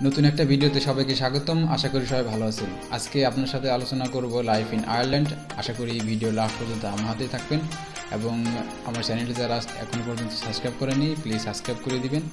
নতুন একটা ভিডিওতে সবাইকে স্বাগতম। আশা করি সবাই ভালো আছেন। আজকে আপনার সাথে আলোচনা করব লাইফ ইন আয়ারল্যান্ড। আশা করি ভিডিও লাস্ট পর্যন্ত আমার হাতেই থাকবেন এবং আমার চ্যানেলটি যারা এখনও পর্যন্ত সাবস্ক্রাইব করেনি প্লিজ সাবস্ক্রাইব করে দিবেন।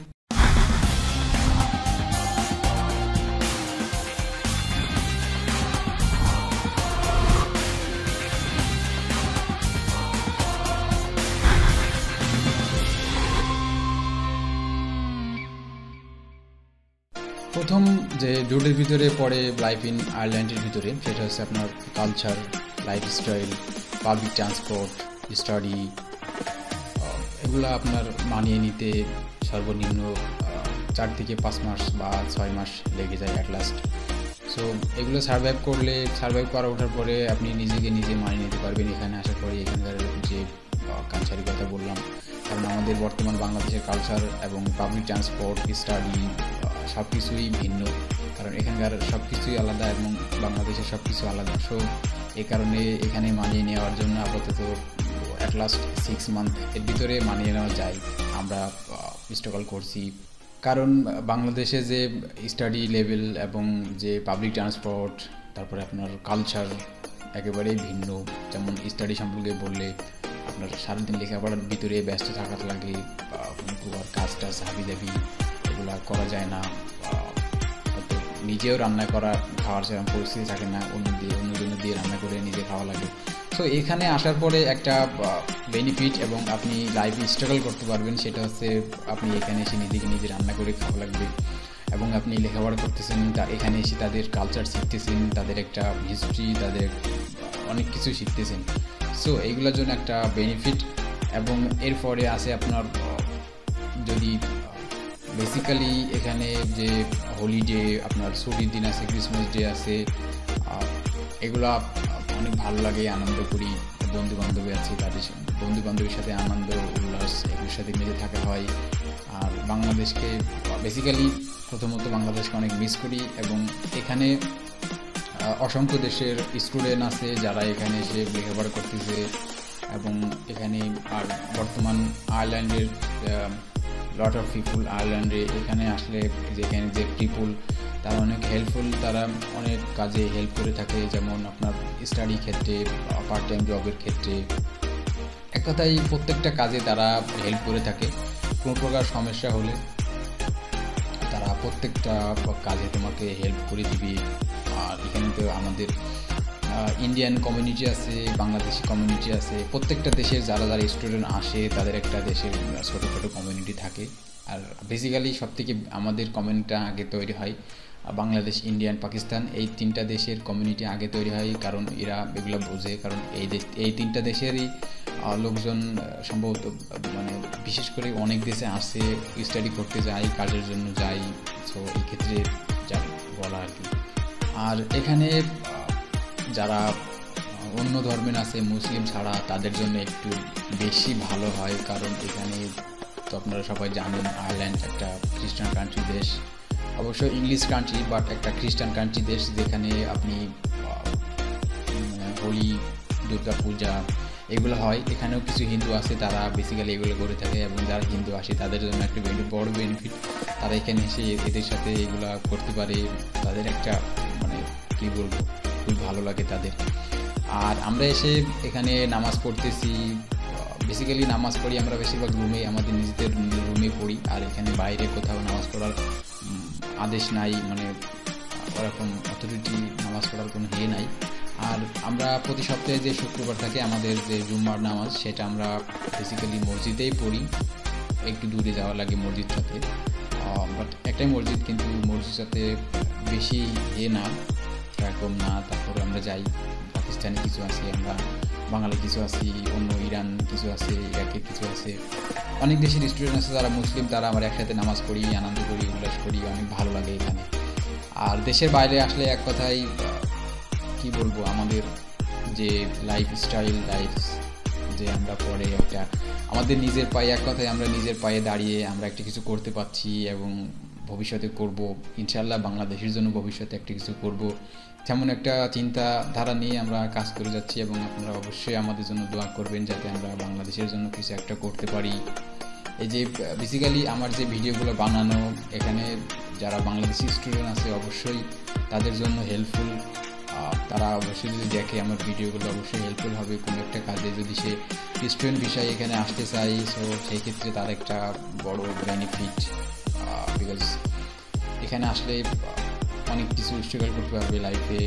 প্রথম যে দুটোর ভিতরে পড়ে লাইফ ইন আয়ারল্যান্ডের ভিতরে, সেটা হচ্ছে আপনার culture, lifestyle, public transport, study. এগুলো আপনার মানিয়ে নিতে সর্বনিম্ন 4 থেকে 5 মাস বা 6 মাস লেগে যায় অ্যাট লাস্ট। সো এগুলো সার্ভাইভ করা ওঠার পরে আপনি নিজেকে নিজে মানিয়ে নিতে পারবেন এখানে আসার পরে। এখানকার যে কালচারের কথা বললাম, কারণ আমাদের বর্তমান বাংলাদেশের কালচার এবং পাবলিক ট্রান্সপোর্ট, স্টাডি সব কিছুই ভিন্ন, কারণ এখানকার সব কিছুই আলাদা এবং বাংলাদেশের সব কিছু আলাদা। সো এই কারণে এখানে মানিয়ে নেওয়ার জন্য আপাতত অ্যাট লাস্ট 6 মান্থ এর ভিতরে মানিয়ে নেওয়া যায়। আমরা স্ট্রাগল করছি, কারণ বাংলাদেশে যে স্টাডি লেভেল এবং যে পাবলিক ট্রান্সপোর্ট, তারপরে আপনার কালচার একেবারেই ভিন্ন। যেমন স্টাডি সম্পর্কে বললে আপনার সারাদিন লেখাপড়ার ভিতরে ব্যস্ত থাকার লাগে, কাজ টাজ হাবিজাবি এগুলো করা যায় না, নিজেও রান্না করা খাওয়ার সেরকম পরিস্থিতি থাকে না, অন্যজনের দিয়ে রান্না করে নিজে খাওয়া লাগে। সো এখানে আসার পরে একটা বেনিফিট এবং আপনি লাইফে স্ট্রাগল করতে পারবেন, সেটা হচ্ছে আপনি এখানে এসে নিজে রান্না করে খাওয়া লাগবে এবং আপনি লেখাপড়া করতেছেন, এখানে এসে তাদের কালচার শিখতেছেন, তাদের একটা হিস্ট্রি, তাদের অনেক কিছু শিখতেছেন। সো এইগুলোর জন্য একটা বেনিফিট। এবং এরপরে আছে আপনার যদি বেসিক্যালি এখানে যে হলিডে, আপনার ছুটির দিন আছে, ক্রিসমাস ডে আছে, এগুলা অনেক ভালো লাগে, আনন্দ করি। বন্ধুবান্ধবী আছে, তাদের বন্ধুবান্ধবীর সাথে আনন্দ উল্লাস এগুলোর সাথে মিলে থাকা হয়। আর বাংলাদেশকে বেসিক্যালি প্রথমত বাংলাদেশকে অনেক মিস করি এবং এখানে অসংখ্য দেশের স্টুডেন্ট আছে যারা এখানে এসে লেখাপড়া করতেছে এবং এখানে আর বর্তমান আয়ারল্যান্ডের লট অফ পিপুল আয়ারল্যান্ডে এখানে আসলে যেখানে যে পিপুল তারা অনেক হেল্পফুল, তারা অনেক কাজে হেল্প করে থাকে, যেমন আপনার স্টাডি ক্ষেত্রে, পার্ট টাইম জবের ক্ষেত্রে, এক কথায় প্রত্যেকটা কাজে তারা হেল্প করে থাকে। কোনো প্রকার সমস্যা হলে তারা প্রত্যেকটা কাজে তোমাকে হেল্প করে দিবে। আর এখানে তো আমাদের ইন্ডিয়ান কমিউনিটি আছে, বাংলাদেশি কমিউনিটি আছে, প্রত্যেকটা দেশের যারা স্টুডেন্ট আসে তাদের একটা দেশের ছোটো কমিউনিটি থাকে। আর বেসিক্যালি সবথেকে আমাদের কমিউনিটিটা আগে তৈরি হয়, বাংলাদেশ, ইন্ডিয়ান, পাকিস্তান, এই 3টা দেশের কমিউনিটি আগে তৈরি হয়, কারণ এরা এগুলো বোঝে। কারণ এই 3টা দেশেরই লোকজন সম্ভবত মানে বিশেষ করে অনেক দেশে আসে, স্টাডি করতে যায়, কাজের জন্য যায়। সো এই ক্ষেত্রে যা বলা আর কি। আর এখানে যারা অন্য ধর্মের আছে, মুসলিম ছাড়া, তাদের জন্য একটু বেশি ভালো হয়, কারণ এখানে তো আপনারা সবাই জানেন আয়ারল্যান্ড একটা খ্রিস্টান কান্ট্রি দেশ, অবশ্য ইংলিশ কান্ট্রি বাট একটা খ্রিস্টান কান্ট্রি দেশ, যেখানে আপনি হোলি, দুর্গা পূজা এগুলো হয়। এখানেও কিছু হিন্দু আছে, তারা বেসিক্যালি এগুলো করে থাকে এবং যারা হিন্দু আসে তাদের জন্য একটা বড় বেনিফিট, তারা এখানে এসে এদের সাথে এগুলা করতে পারে, তাদের একটা মানে কী বলবো, খুব ভালো লাগে তাদের। আর আমরা এসে এখানে নামাজ পড়তেছি, বেসিক্যালি নামাজ পড়ি আমরা বেশিরভাগ রুমে, আমাদের নিজেদের রুমে পড়ি। আর এখানে বাইরে কোথাও নামাজ পড়ার আদেশ নাই, মানে ওরকম অথরিটি নামাজ পড়ার কোনো নাই। আর আমরা প্রতি সপ্তাহে যে শুক্রবার থাকে আমাদের যে জুম্মার নামাজ, সেটা আমরা বেসিক্যালি মসজিদেই পড়ি, একটু দূরে যাওয়া লাগে মসজিদটাতে, বাট একটাই মসজিদ, কিন্তু মসজিদ সাথে বেশি না, এরকম না। তারপরে আমরা যাই, পাকিস্তানি কিছু আছে, আমরা বাঙালি কিছু আছি, অন্য ইরান কিছু আছে, ইরাকের কিছু আছে, অনেক দেশের স্টুডেন্ট আছে যারা মুসলিম, তারা আমরা একসাথে নামাজ পড়ি, আনন্দ করি, উল্লাস করি, অনেক ভালো লাগে এখানে। আর দেশের বাইরে আসলে এক কথায় কি বলবো, আমাদের যে লাইফস্টাইল, যে আমরা পরে একটা আমাদের নিজের পায়ে, এক কথায় আমরা নিজের পায়ে দাঁড়িয়ে আমরা একটা কিছু করতে পারছি এবং ভবিষ্যতে করব ইনশাল্লাহ, বাংলাদেশের জন্য ভবিষ্যতে একটা কিছু করব, তেমন একটা চিন্তাধারা নিয়ে আমরা কাজ করে যাচ্ছি। এবং আপনারা অবশ্যই আমাদের জন্য দোয়া করবেন যাতে আমরা বাংলাদেশের জন্য কিছু একটা করতে পারি। এই যে বেসিক্যালি আমার যে ভিডিওগুলো বানানো, এখানে যারা বাংলাদেশি স্টুডেন্ট আছে অবশ্যই তাদের জন্য হেল্পফুল। তারা অবশ্যই যদি দেখে আমার ভিডিওগুলো অবশ্যই হেল্পফুল হবে কোনো একটা কাজে। যদি সে স্টুডেন্ট বিষয়ে এখানে আসতে চাই, সো সেই ক্ষেত্রে তার একটা বড় বেনিফিট, বিকজ এখানে আসলে অনেক কিছু স্ট্রাগল করতে পারবে লাইফে।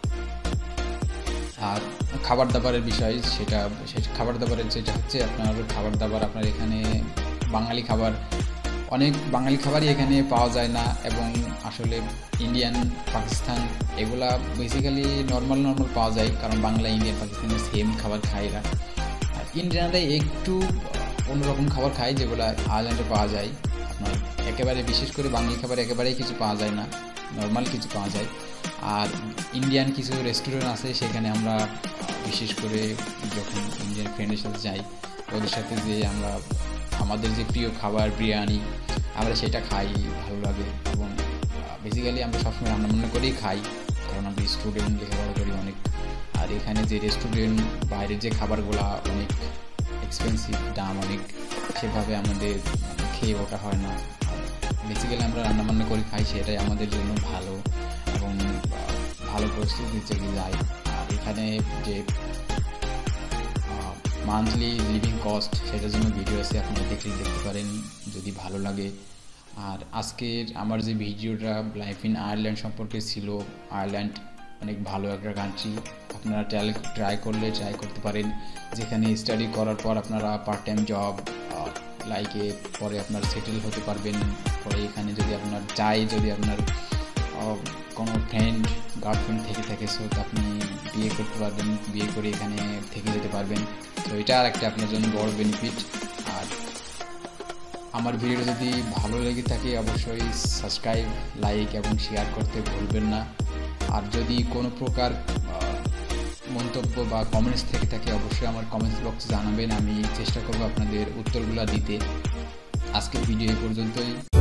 আর খাবার দাবারের বিষয়, সেটা খাবার দাবারের যেটা হচ্ছে আপনার খাবার দাবার আপনার এখানে অনেক বাঙালি খাবারই এখানে পাওয়া যায় না, এবং আসলে ইন্ডিয়ান, পাকিস্তান এগুলা বেসিক্যালি নর্মাল পাওয়া যায়, কারণ বাংলা, ইন্ডিয়ান, পাকিস্তানের সেম খাবার খায় এরা। আর ইন্ডিয়ানরাই একটু অন্যরকম খাবার খায় যেগুলো আয়ারল্যান্ডে পাওয়া যায়। আপনার একেবারে বিশেষ করে বাঙালি খাবার একেবারেই কিছু পাওয়া যায় না, নর্মাল কিছু পাওয়া যায়। আর ইন্ডিয়ান কিছু রেস্টুরেন্ট আছে, সেখানে আমরা বিশেষ করে যখন ইন্ডিয়ান ফ্রেন্ডের সাথে যাই, ওদের সাথে যে আমরা আমাদের যে প্রিয় খাবার বিরিয়ানি, আমরা সেটা খাই, ভালো লাগে। এবং বেসিক্যালি আমরা সবসময় রান্নাবান্না করেই খাই, কারণ আমরা স্টুডেন্ট, লেখাপড়া করি অনেক। আর এখানে যে রেস্টুরেন্ট, বাইরের যে খাবারগুলো অনেক এক্সপেন্সিভ, দাম অনেক, সেভাবে আমাদের খেয়ে ওঠা হয় না। বেসিক্যালি আমরা রান্নাবান্না করে খাই, সেটাই আমাদের জন্য ভালো এবং ভালো পরিস্থিতিতে যায়। আর এখানে যে মান্থলি লিভিং কস্ট, সেটার জন্য ভিডিও আছে, আপনারা দেখতে পারেন যদি ভালো লাগে। আর আজকের আমার যে ভিডিওটা লাইফ ইন আয়ারল্যান্ড সম্পর্কে ছিল, আয়ারল্যান্ড অনেক ভালো একটা কান্ট্রি, আপনারা ট্রাই করতে পারেন, যেখানে স্টাডি করার পর আপনারা পার্ট টাইম জব লাইকে পরে আপনার সেটেল হতে পারবেন। পরে এখানে যদি আপনার কোনো ফ্রেন্ড, গার্লফ্রেন্ড থেকে থাকে, সো আপনি বিয়ে করতে পারবেন, বিয়ে করে এখানে থেকে যেতে পারবেন। তো এটা আর একটা আপনার জন্য বড় বেনিফিট। আর আমার ভিডিও যদি ভালো লেগে থাকে অবশ্যই সাবস্ক্রাইব, লাইক এবং শেয়ার করতে ভুলবেন না। আর যদি কোনো প্রকার মন্তব্য বা কমেন্টস থেকে থাকে অবশ্যই আমার কমেন্টস বক্সে জানাবেন, আমি চেষ্টা করব আপনাদের উত্তরগুলো দিতে। আজকের ভিডিও এই পর্যন্তই।